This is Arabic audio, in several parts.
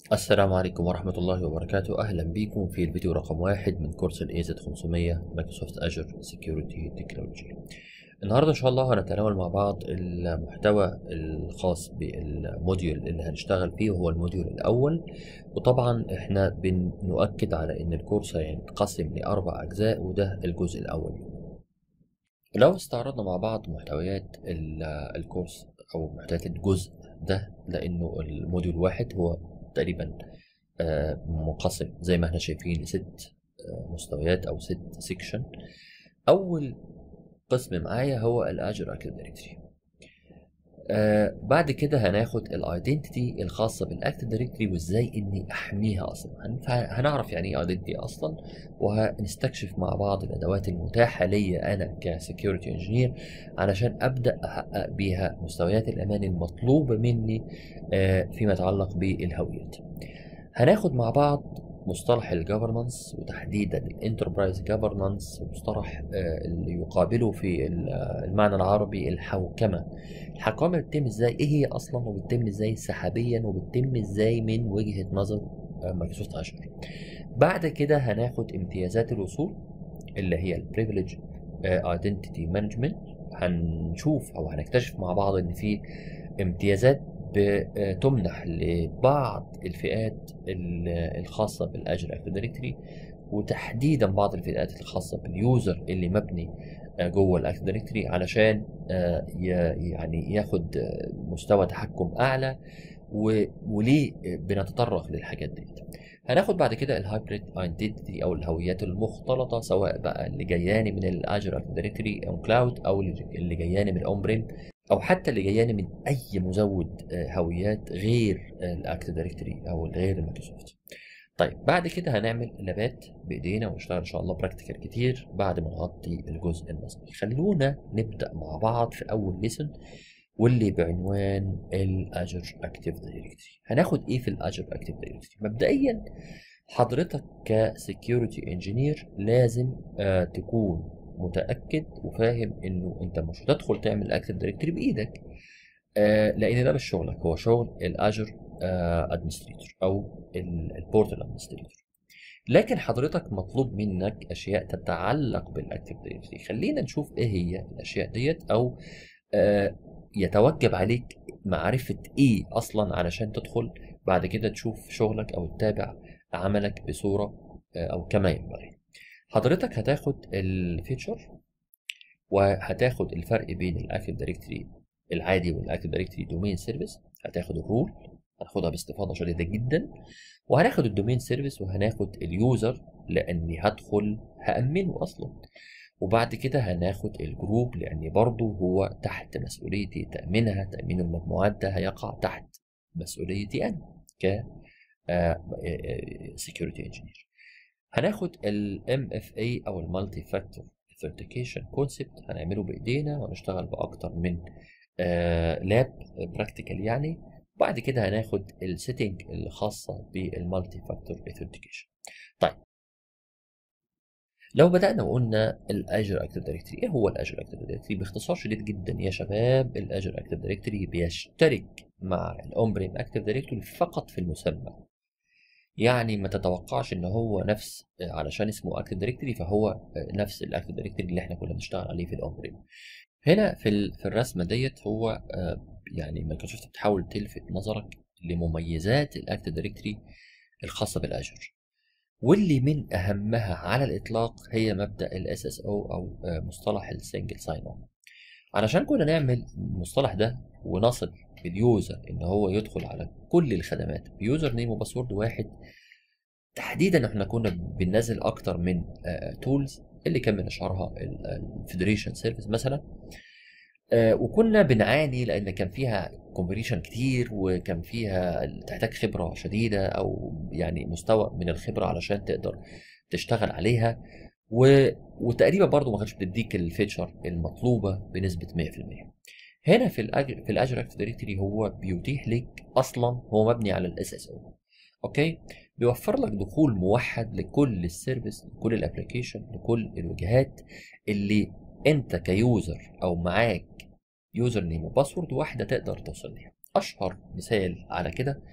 السلام عليكم ورحمة الله وبركاته. أهلا بكم في الفيديو رقم 1 من كورس ال AZ500 مايكروسوفت أجر سيكيورتي تكنولوجي. النهاردة إن شاء الله هنتناول مع بعض المحتوى الخاص بالموديول اللي هنشتغل فيه، وهو الموديول الأول. وطبعا احنا بنؤكد على إن الكورس هينقسم لأربع أجزاء، وده الجزء الأول. لو استعرضنا مع بعض محتويات الكورس أو محتويات الجزء ده، لأنه الموديول واحد هو تقريبا منقسم زي ما احنا شايفين لست مستويات او ست سيكشن. اول قسم معايا هو الاجر اكتيف دايركتوري. بعد كده هناخد الايدنتيتي الخاصه بالاكتيف دايركتوري وازاي اني احميها اصلا. هنعرف يعني ايه ايدنتيتي اصلا، وهنستكشف مع بعض الادوات المتاحه ليا انا كسكيورتي انجينير علشان ابدا احقق بيها مستويات الامان المطلوبه مني فيما يتعلق بالهويات. هناخد مع بعض مصطلح الجفرنانس، وتحديدا الانتربرايز جفرنانس، مصطلح اللي يقابله في المعنى العربي الحوكمه. الحوكمه بتتم ازاي؟ ايه هي اصلا؟ وبتتم ازاي سحابيا؟ وبتتم ازاي من وجهه نظر مايكروسوفت اجر؟ بعد كده هناخد امتيازات الوصول اللي هي البريفليج ايدنتيتي مانجمنت. هنشوف او هنكتشف مع بعض ان في امتيازات بتمنح لبعض الفئات الخاصة بالأجر أكتيف دايركتوري، وتحديدا بعض الفئات الخاصة باليوزر اللي مبني جوه الأكتيف دايركتوري، علشان يعني ياخد مستوى تحكم أعلى. وليه بنتطرق للحاجات دي؟ هناخد بعد كده الهايبريد ايدنتيتي او الهويات المختلطه، سواء بقى اللي جاياني من الاجر اكتيف دايركتوري او كلاود، او اللي جاياني من اون بريم، او حتى اللي جاياني من اي مزود هويات غير الاكتيف دايركتوري او غير المايكروسوفت. طيب بعد كده هنعمل لابات بايدينا ونشتغل ان شاء الله براكتيكال كتير بعد ما نغطي الجزء النظري. خلونا نبدا مع بعض في اول ليسن، واللي بعنوان الاجر اكتيف دايركتوري. هناخد ايه في الاجر اكتيف دايركتوري؟ مبدئيا حضرتك كسكيورتي انجينير لازم تكون متاكد وفاهم انه انت مش هتدخل تعمل اكتيف دايركتوري بايدك، لان ده مش شغلك، هو شغل الاجر ادمنستريتور او البورتال ادمنستريتور. لكن حضرتك مطلوب منك اشياء تتعلق بالاكتيف دايركتوري. خلينا نشوف ايه هي الاشياء ديت، او آه، يتوجب عليك معرفة ايه اصلا علشان تدخل بعد كده تشوف شغلك او تتابع عملك بصورة او كما ينبغي. حضرتك هتاخد الفيتشر، وهتاخد الفرق بين الاكتيف دايركتوري العادي والاكتيف دايركتوري دومين سيرفيس. هتاخد الرول، هناخدها باستفاضه شديده جدا، وهناخد الدومين سيرفيس، وهناخد اليوزر لاني هدخل هامنه اصلا. وبعد كده هناخد الجروب لاني برضه هو تحت مسؤوليتي تامينها. تامين المجموعات ده هيقع تحت مسؤوليتي انا ك سكيورتي انجينير. هناخد ال MFA او المالتي فاكتور authentication كونسبت، هنعمله بايدينا ونشتغل باكتر من لاب براكتيكال يعني. وبعد كده هناخد السيتنج الخاصه بالمالتي فاكتور authentication. طيب لو بدأنا وقلنا الأجر أكتيف دايركتوري، إيه هو الأجر أكتيف دايركتوري؟ باختصار شديد جدا يا شباب، الأجر أكتيف دايركتوري بيشترك مع الأون بريم أكتيف دايركتوري فقط في المسمى. يعني ما تتوقعش ان هو نفس علشان اسمه اكتيف دايركتوري فهو نفس الاكتيف دايركتوري اللي احنا كنا بنشتغل عليه في الاون بريم. هنا في الرسمه ديت هو يعني مايكروسوفت بتحاول تلفت نظرك لمميزات الاكتيف دايركتوري الخاصه بالاجر، واللي من اهمها على الاطلاق هي مبدا الاس اس او مصطلح السنجل ساين اون. علشان كنا نعمل المصطلح ده ونصل باليوزر ان هو يدخل على كل الخدمات بيوزر نيم وباسورد واحد. تحديدا احنا كنا بننزل اكتر من تولز، اللي كان من اشهرها الفيدريشن سيرفيس مثلا. وكنا بنعاني لان كان فيها كومبينيشن كتير، وكان فيها تحتاج خبره شديده او يعني مستوى من الخبره علشان تقدر تشتغل عليها. وتقريبا برضو ما كانتش بتديك الفيتشر المطلوبه بنسبه 100%. هنا في الاجر اكتيف دايركتوري هو بيتيح لك اصلا، هو مبني على الاس اس او. اوكي، بيوفر لك دخول موحد لكل السيرفيس، لكل الابلكيشن، لكل الوجهات اللي انت كيوزر او معاك يوزر نيم وباسورد واحده تقدر توصل ليها. اشهر مثال على كده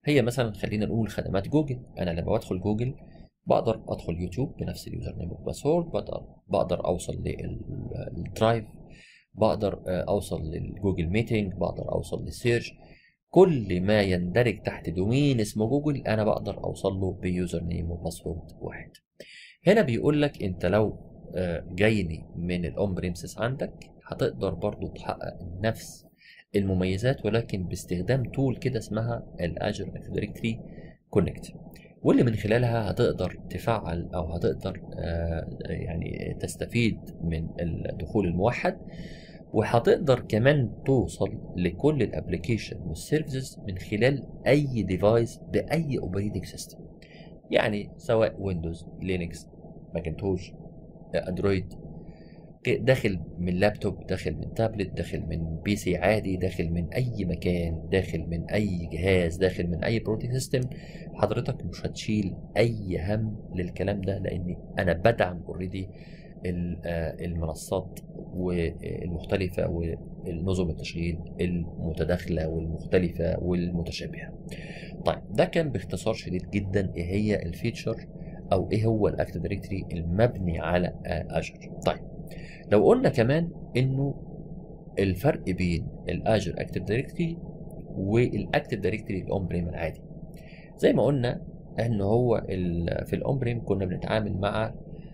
هي مثلا خلينا نقول خدمات جوجل. انا لما بدخل جوجل بقدر ادخل يوتيوب بنفس اليوزر نيم والباسورد، بقدر اوصل للدرايف، بقدر اوصل للجوجل ميتنج، بقدر اوصل للسيرش. كل ما يندرج تحت دومين اسمه جوجل انا بقدر اوصل له بيوزر نيم وباسورد واحد. هنا بيقول لك انت لو جايني من الاون بريمسيس عندك هتقدر برضو تحقق نفس المميزات، ولكن باستخدام تول كده اسمها الاجر اكتيف دايركتري كونكت، واللي من خلالها هتقدر تفعل او هتقدر يعني تستفيد من الدخول الموحد، وهتقدر كمان توصل لكل الابلكيشن والسيرفيسز من خلال اي ديفايس باي اوبريتنج سيستم، يعني سواء ويندوز، لينكس، ماكنتوش، اندرويد، داخل من لابتوب، داخل من تابلت، داخل من بي سي عادي، داخل من اي مكان، داخل من اي جهاز، داخل من اي بروتين سيستم. حضرتك مش هتشيل اي هم للكلام ده، لان انا بدعم اوريدي المنصات والمختلفة والنظم التشغيل المتداخلة والمختلفة والمتشابهة. طيب ده كان باختصار شديد جدا ايه هي الفيتشر او ايه هو الاكتيف دايركتري المبني على اجر. طيب لو قلنا كمان انه الفرق بين الاجر اكتيف دايركتري والاكتيف دايركتري الاون بريم العادي، زي ما قلنا ان هو في الاون بريم كنا بنتعامل مع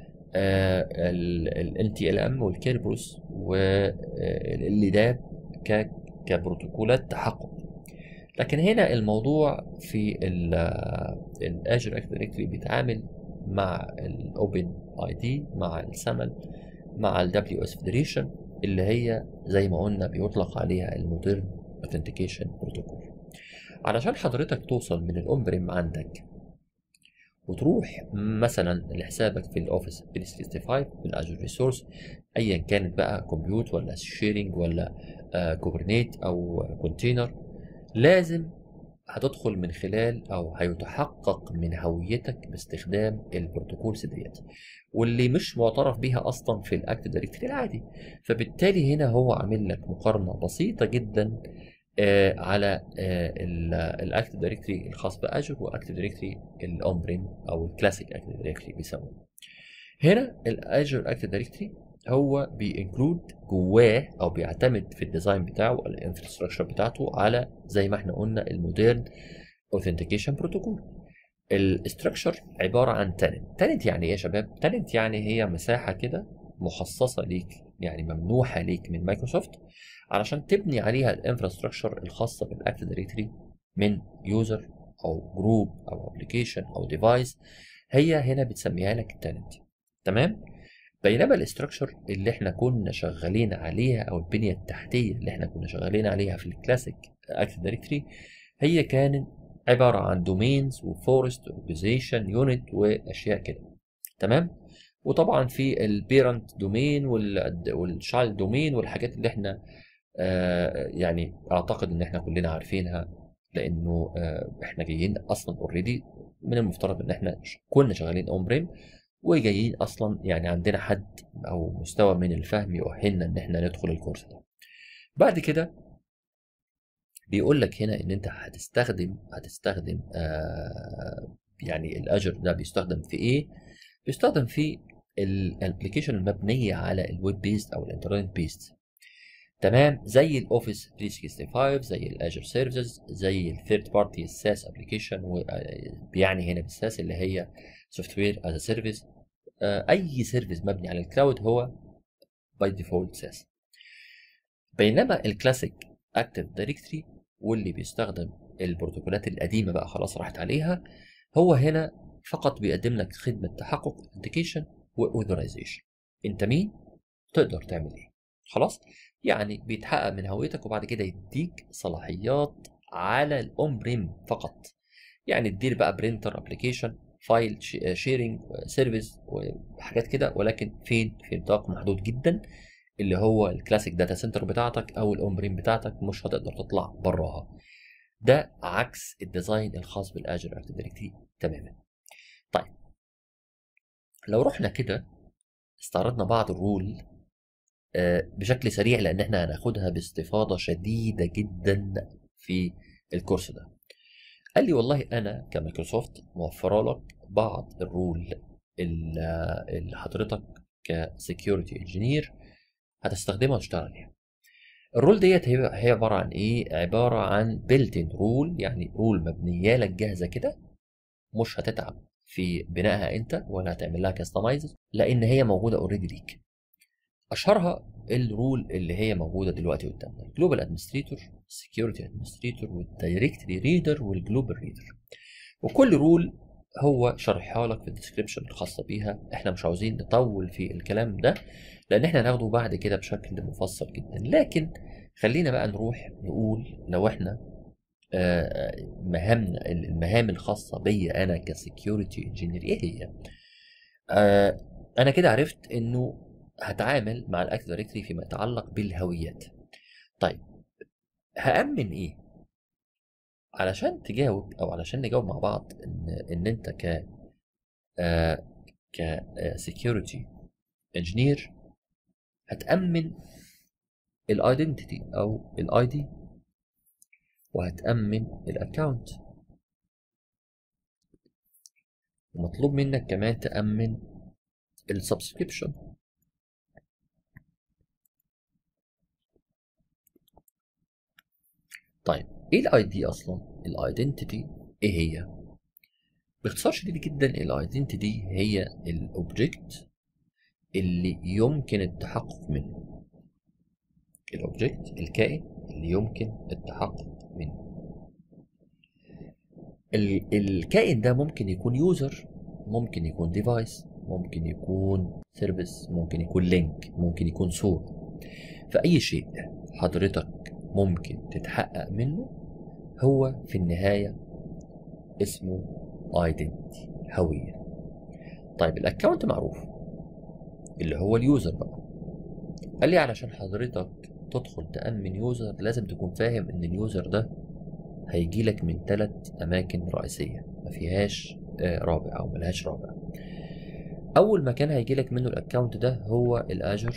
ال NTLM والكيربروس والليداب كبروتوكولات تحقق. لكن هنا الموضوع في الاجر اكتيف دايركتري بيتعامل مع الاوبن اي دي، مع السامل، مع الدبليو اس فيدريشن، اللي هي زي ما قلنا بيطلق عليها المودرن اوثنتيكيشن بروتوكول. علشان حضرتك توصل من الاون بريم عندك وتروح مثلا لحسابك في الاوفيس 365 بالاجر ريسورس، ايا كانت بقى كمبيوت ولا شيرنج ولا كوبرنيت او كونتينر، لازم هتدخل من خلال او هيتحقق من هويتك باستخدام البروتوكولز ديت، واللي مش معترف بيها اصلا في الاكتيف دايركتري العادي. فبالتالي هنا هو عامل لك مقارنه بسيطه جدا على الاكتيف دايركتري الخاص باجر واكتيف دايركتري الاون بريم او الكلاسيك اكتيف دايركتري بيسموه. هنا الاجر اكتيف دايركتري هو بينكلود جواه او بيعتمد في الديزاين بتاعه الانفراستراكشر بتاعته على زي ما احنا قلنا المودرن اوثنتيكيشن بروتوكول. الاستراكشر عباره عن تالنت يعني ايه يا شباب؟ تالنت يعني هي مساحه كده مخصصه ليك، يعني ممنوحه ليك من مايكروسوفت علشان تبني عليها الانفراستراكشر الخاصه بالاكتيف دايركتري من يوزر او جروب او ابلكيشن او ديفايس. هي هنا بتسميها لك التالنت. تمام. بينما الاستراكشر اللي احنا كنا شغالين عليها او البنيه التحتيه اللي احنا كنا شغالين عليها في الكلاسيك اكتيف دايركتري هي كانت عباره عن دومينز وفورست اورجانيزيشن يونت واشياء كده. تمام. وطبعا في البيرنت دومين والشايلد دومين والحاجات اللي احنا يعني اعتقد ان احنا كلنا عارفينها، لانه احنا جايين اصلا اوريدي من المفترض ان احنا كنا شغالين اون بريم، وجايين اصلا يعني عندنا حد او مستوى من الفهم يؤهلنا ان احنا ندخل الكورس ده. بعد كده بيقول لك هنا ان انت هتستخدم يعني الاجر ده بيستخدم في ايه؟ بيستخدم في الابلكيشن المبنيه على الويب بيست او الانترنت بيست. تمام. زي الاوفيس 365، زي الاجر سيرفيسز، زي الثيرد بارتي الساس ابلكيشن، وبيعني هنا بالساس اللي هي سوفت وير از سيرفيس. اي سيرفيس مبني على الكلاود هو باي ديفولت ساس. بينما الكلاسيك اكتيف دايركتري واللي بيستخدم البروتوكولات القديمه بقى خلاص راحت عليها، هو هنا فقط بيقدم لك خدمه تحقق اثنتيكيشن واوثرايزيشن. انت مين؟ تقدر تعمل ايه؟ خلاص. يعني بيتحقق من هويتك وبعد كده يديك صلاحيات على الاون بريم فقط، يعني تدير بقى برينتر، ابلكيشن، فايل شيرنج، سيرفيس وحاجات كده، ولكن فين؟ في نطاق محدود جدا اللي هو الكلاسيك داتا سنتر بتاعتك او الاون بريم بتاعتك، مش هتقدر تطلع براها. ده عكس الديزاين الخاص بالاجر اكتيف دايركتري تماما. طيب لو رحنا كده استعرضنا بعض الرول بشكل سريع، لان احنا هناخدها باستفاضه شديده جدا في الكورس ده. قال لي والله انا كمايكروسوفت موفره لك بعض الرول اللي حضرتك كسكيورتي انجينير هتستخدمها وتشتغل عليها. الرول ديت هي عباره عن ايه؟ عباره عن بيلت-ان رول، يعني رول مبنيه لك جاهزه كده، مش هتتعب في بنائها انت ولا هتعمل لها كاستمايز، لان هي موجوده اوريدي ليك. اشهرها الرول اللي هي موجوده دلوقتي قدامنا، الجلوبال ادمنستريتور، السكيورتي ادمنستريتور، والدايركتري ريدر، والجلوبال ريدر. وكل رول هو شرحها لك في الديسكريبشن الخاصه بيها، احنا مش عاوزين نطول في الكلام ده لان احنا هناخده بعد كده بشكل مفصل جدا. لكن خلينا بقى نروح نقول لو احنا المهام الخاصه بيا انا كسكيورتي انجينير ايه هي. آه، انا كده عرفت انه هتعامل مع الاكتيف دايركتري فيما يتعلق بالهويات. طيب هأمن ايه؟ علشان تجاوب او علشان نجاوب مع بعض ان انت ك security engineer هتأمن الايدنتيتي او الاي دي، وهتأمن الاكونت، ومطلوب منك كمان تأمن السبسكريبشن. طيب ايه الاي دي اصلا؟ الايدنتيتي ايه هي؟ باختصار شديد جدا الايدنتيتي هي الاوبجكت اللي يمكن التحقق منه، الاوبجكت الكائن اللي يمكن التحقق منه. الكائن ده ممكن يكون يوزر، ممكن يكون ديفايس، ممكن يكون سيرفيس، ممكن يكون لينك، ممكن يكون صورة. فأي شيء حضرتك ممكن تتحقق منه هو في النهاية اسمه identity، هوية. طيب الاكونت معروف اللي هو اليوزر بقى. قال لي علشان حضرتك تدخل تأمن يوزر لازم تكون فاهم ان اليوزر ده هيجي لك من 3 اماكن رئيسية ما فيهاش رابع او ملهاش رابع. اول مكان هيجي لك منه الاكونت ده هو الاجر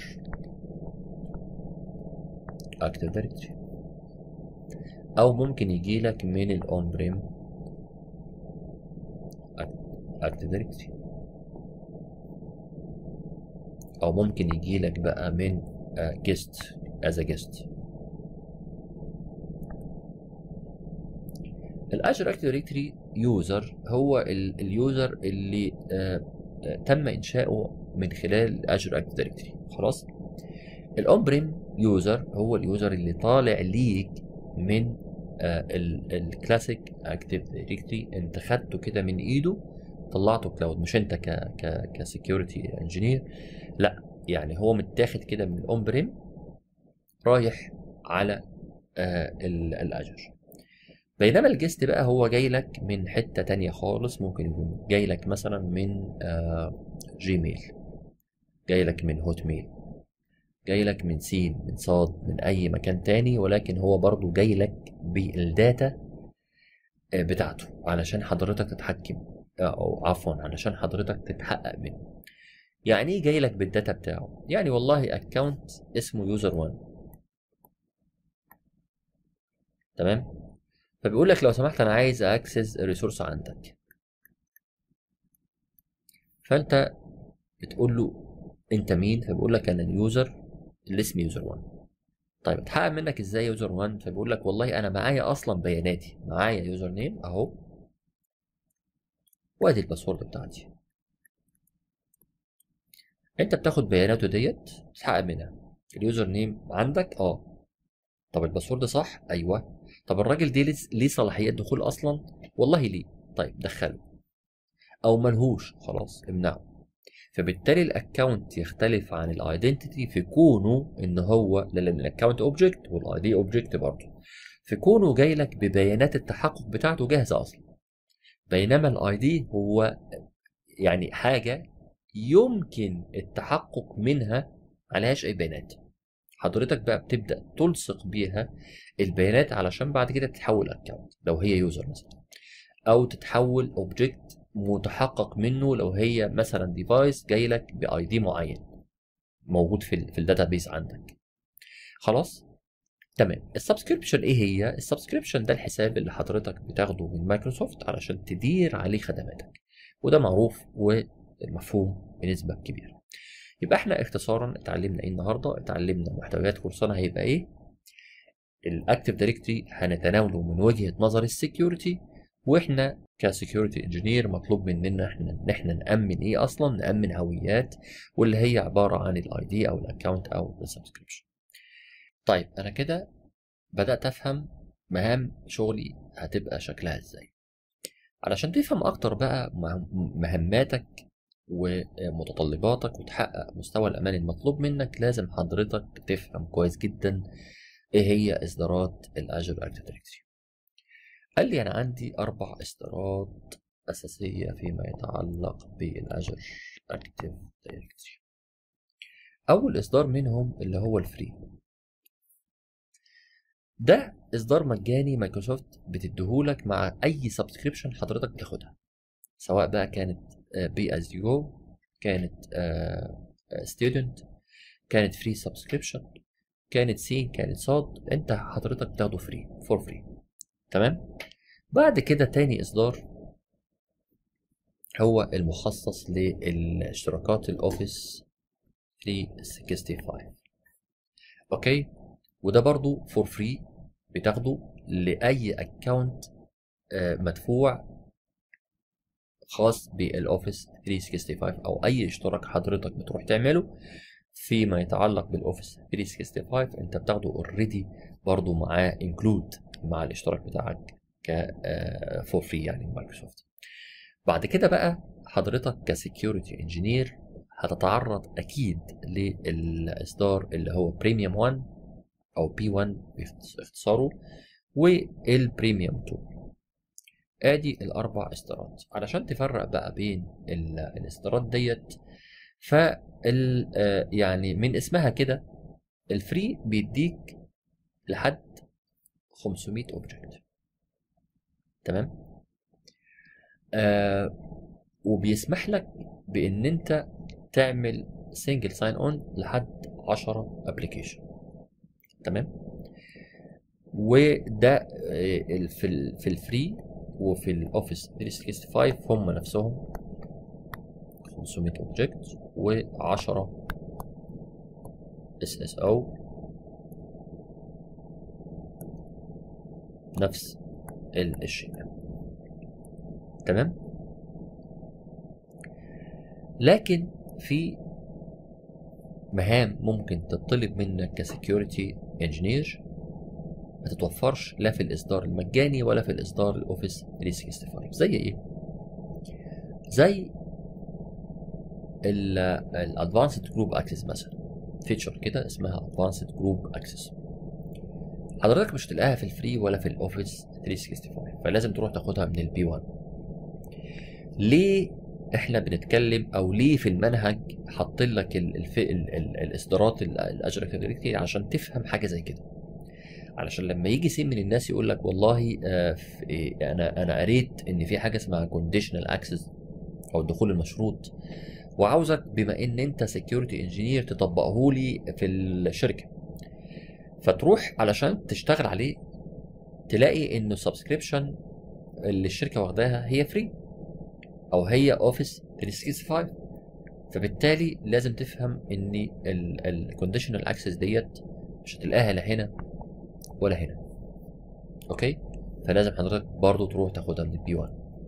اكتيف دايركتوري، او ممكن يجي لك من الاون بريم اكتيف دايركتوري، او ممكن يجي لك بقى من جيست از جيست. الاجر اكتيف دايركتوري يوزر هو اليوزر اللي تم انشاؤه من خلال الاجر اكتيف دايركتوري. خلاص. الاون بريم يوزر هو اليوزر اللي طالع ليك من الكلاسيك اكتيف دايركتوري، انت خدته كده من ايده طلعته كلاود، مش انت كسكيورتي انجينير، لا، يعني هو متاخد كده من الاون بريم رايح على الاجر. بينما الجست بقى هو جاي لك من حتة تانية خالص، ممكن يكون جاي لك مثلا من جيميل، جاي لك من هوت ميل، جاي لك من سين، من صاد، من اي مكان تاني، ولكن هو برضو جاي لك بالداتا بتاعته علشان حضرتك تتحكم، او عفوا علشان حضرتك تتحقق منه. يعني ايه جاي لك بالداتا بتاعه؟ يعني والله اكونت اسمه يوزر 1، تمام؟ فبيقول لك لو سمحت انا عايز اكسس الريسورس عندك، فانت بتقول له انت مين؟ فبيقول لك انا اليوزر اللي اسمي يوزر 1. طيب اتحقق منك ازاي يوزر 1؟ فبيقول لك والله انا معايا اصلا بياناتي، معايا يوزر نيم اهو، وادي الباسورد بتاعتي. انت بتاخد بياناته ديت تتحقق منها. اليوزر نيم عندك؟ طب الباسورد صح؟ ايوه. طب الراجل دي ليه صلاحية دخول اصلا؟ والله ليه. طيب دخله، او ملهوش خلاص امنعه. فبالتالي الاكونت يختلف عن الايدنتيتي في كونه ان هو، لان الاكونت اوبجكت والاي دي اوبجكت برضه، في كونه جاي لك ببيانات التحقق بتاعته جاهزه اصلا. بينما الاي دي هو يعني حاجه يمكن التحقق منها، عليهاش اي بيانات. حضرتك بقى بتبدا تلصق بيها البيانات علشان بعد كده تتحول اكونت لو هي يوزر مثلا، او تتحول اوبجكت متحقق منه لو هي مثلا ديفايس جاي لك باي دي معين موجود في الداتابيس عندك. خلاص. تمام. السبسكريبشن ايه هي؟ السبسكريبشن ده الحساب اللي حضرتك بتاخده من مايكروسوفت علشان تدير عليه خدماتك، وده معروف ومفهوم بنسبة كبيرة. يبقى احنا اختصارا اتعلمنا ايه النهارده؟ اتعلمنا محتويات كورسنا هيبقى ايه، الاكتيف دايركتري هنتناوله من وجهة نظر السكيورتي، واحنا كسكيورتي انجينير مطلوب مننا ان احنا نأمن ايه اصلا؟ نأمن هويات، واللي هي عبارة عن الاي دي او الاكونت او السبسكريبشن. طيب انا كده بدأت افهم مهام شغلي هتبقى شكلها ازاي. علشان تفهم اكتر بقى مهماتك ومتطلباتك وتحقق مستوى الامان المطلوب منك، لازم حضرتك تفهم كويس جدا ايه هي اصدارات الاجر اكتيف دايركتوري. قال لي انا عندي 4 اصدارات اساسيه فيما يتعلق بالاجر اكتيف دايركتوري. اول اصدار منهم اللي هو الفري، ده اصدار مجاني مايكروسوفت بتديهولك مع اي سبسكريبشن حضرتك بتاخدها، سواء بقى كانت بي از يو، كانت ستودنت، كانت فري سبسكريبشن، كانت سي، كانت صاد، انت حضرتك بتاخده فري فور فري. تمام. بعد كده تاني اصدار هو المخصص للاشتراكات الاوفيس 365. اوكي، وده برضو فور فري، بتاخده لاي اكونت مدفوع خاص بالاوفيس 365، او اي اشتراك حضرتك بتروح تعمله فيما يتعلق بالاوفيس 365 انت بتاخده اوريدي برضو معاه انكلود مع الاشتراك بتاعك ك فور فري يعني مايكروسوفت. بعد كده بقى حضرتك كسكيورتي انجينير هتتعرض اكيد للاصدار اللي هو بريميوم 1 او بي 1 باختصاره، والبريميوم 2. ادي الاربع اصدارات. علشان تفرق بقى بين الاصدارات ديت، يعني من اسمها كده الفري بيديك لحد 500 اوبجكت. تمام. وبيسمح لك بان انت تعمل سنجل ساين اون لحد 10 ابلكيشن. تمام. وده في الفري وفي الاوفيس 365 هم نفسهم 500 اوبجكت و10 اس اس او، نفس الشيء. تمام. لكن في مهام ممكن تطلب منك كسكيورتي انجينير ما تتوفرش لا في الاصدار المجاني ولا في الاصدار الاوفيس 365. زي ايه؟ زي الادفانسد جروب اكسس مثلا، فيتشر كده اسمها ادفانسد جروب اكسس، حضرتك مش هتلاقيها في الفري ولا في الاوفيس 365، فلازم تروح تاخدها من البي 1. ليه احنا بنتكلم او ليه في المنهج حاطين لك الاصدارات الاجر دايركتري؟ عشان تفهم حاجه زي كده، علشان لما يجي سين من الناس يقول لك والله انا قريت ان في حاجه اسمها كونديشنال اكسس او الدخول المشروط، وعاوزك بما ان انت سكيورتي انجينير تطبقه لي في الشركه، فتروح علشان تشتغل عليه تلاقي انه السبسكريبشن اللي الشركه واخداها هي فري او هي اوفيس 365. فبالتالي لازم تفهم ان الكونديشنال اكسس ديت مش هتلاقيها لا هنا ولا هنا. اوكي، فلازم حضرتك برضو تروح تاخدها من البي 1.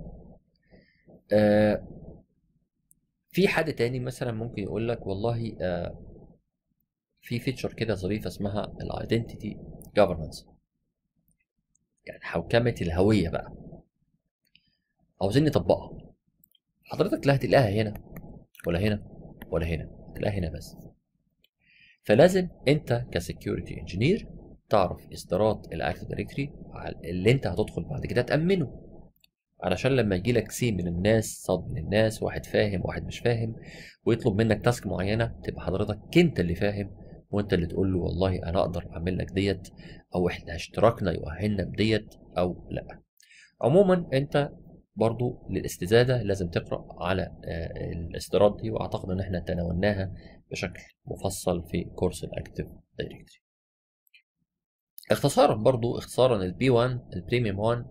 في حد تاني مثلا ممكن يقول لك والله في فيتشر كده ظريفه اسمها الايدنتيتي جوفرنانس، يعني حوكمه الهويه بقى، عاوزين نطبقها. حضرتك لا هتلاقيها هنا ولا هنا ولا هنا، هتلاقيها هنا بس. فلازم انت كسكيورتي انجينير تعرف اصدارات الاكتيف دايركتوري اللي انت هتدخل بعد كده تامنه، علشان لما يجي لك سين من الناس، صاد من الناس، واحد فاهم واحد مش فاهم، ويطلب منك تاسك معينه، تبقى حضرتك انت اللي فاهم وانت اللي تقول له والله انا اقدر اعمل لك ديت، او احنا اشتراكنا يؤهلنا بديت او لا. عموما انت برضو للاستزادة لازم تقرأ على الاصدارات دي، واعتقد ان احنا تناولناها بشكل مفصل في كورس الاكتيف دايركتري. اختصارا برضو، اختصارا البي 1 البريميوم 1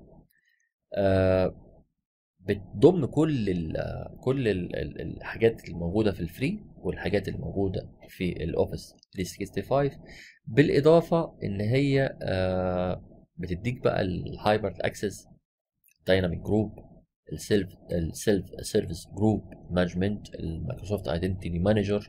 بتضم الحاجات الموجوده في الفري والحاجات اللي موجوده في الاوفيس 365، بالاضافه ان هي بتديك بقى الهايبر اكسس، دايناميك جروب، السيلف سيرفيس جروب مانجمنت، المايكروسوفت ايدنتيتي مانجر.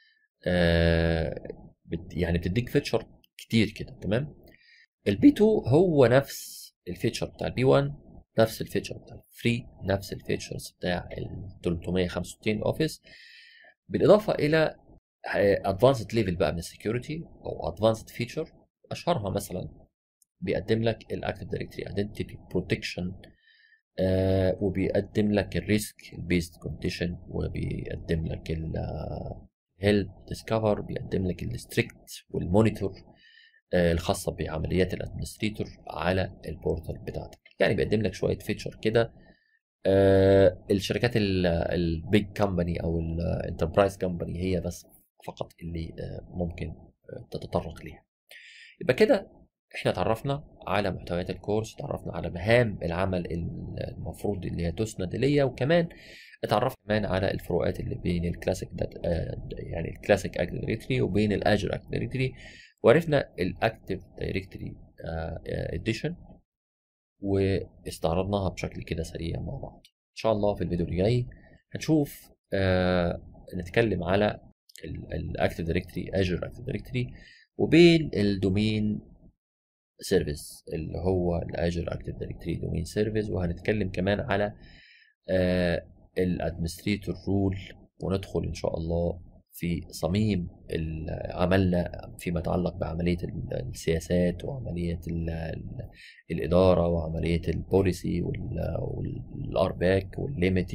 يعني بتديك فيتشر كتير كده. تمام. البي 2 هو نفس الفيتشر بتاع البي 1، نفس الفيتشر بتاع الفري، نفس الفيتشرز بتاع ال 365 اوفيس، بالاضافه الى ادفانسد ليفل بقى من السكيورتي او ادفانسد فيتشر. اشهرها مثلا بيقدم لك الاكتيف دايركتري ايدنتيتي بروتكشن، وبيقدم لك الريسك بيست كونديشن، وبيقدم لك الهيلب ديسكفر، بيقدم لك الستريكت والمونيتور الخاصه بعمليات الادمنستريتور على البورتال بتاعتك. يعني بيقدم لك شويه فيتشر كده. الشركات البيج كومباني او الانتربرايز كومباني هي بس فقط اللي ممكن تتطرق ليها. يبقى كده احنا اتعرفنا على محتويات الكورس، اتعرفنا على مهام العمل المفروض اللي هي تسند ليا، وكمان اتعرفنا كمان على الفروقات اللي بين الكلاسيك يعني الكلاسيك اكتيف دايركتري وبين الاجر اكتيف دايركتري، وعرفنا الاكتيف دايركتري اديشن واستعرضناها بشكل كده سريع مع بعض. ان شاء الله في الفيديو اللي جاي هنشوف نتكلم على الاكتيف دايركتري، اجر اكتيف دايركتري، وبين الدومين سيرفيس اللي هو الاجر اكتيف دايركتري دومين سيرفيس، وهنتكلم كمان على الادمنستريتور رول، وندخل ان شاء الله في صميم عملنا فيما يتعلق بعملية السياسات وعملية الإدارة وعملية البوليسي والارباك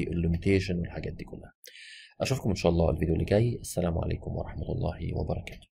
والليميتيشن والحاجات دي كلها. أشوفكم إن شاء الله الفيديو اللي جاي. السلام عليكم ورحمة الله وبركاته.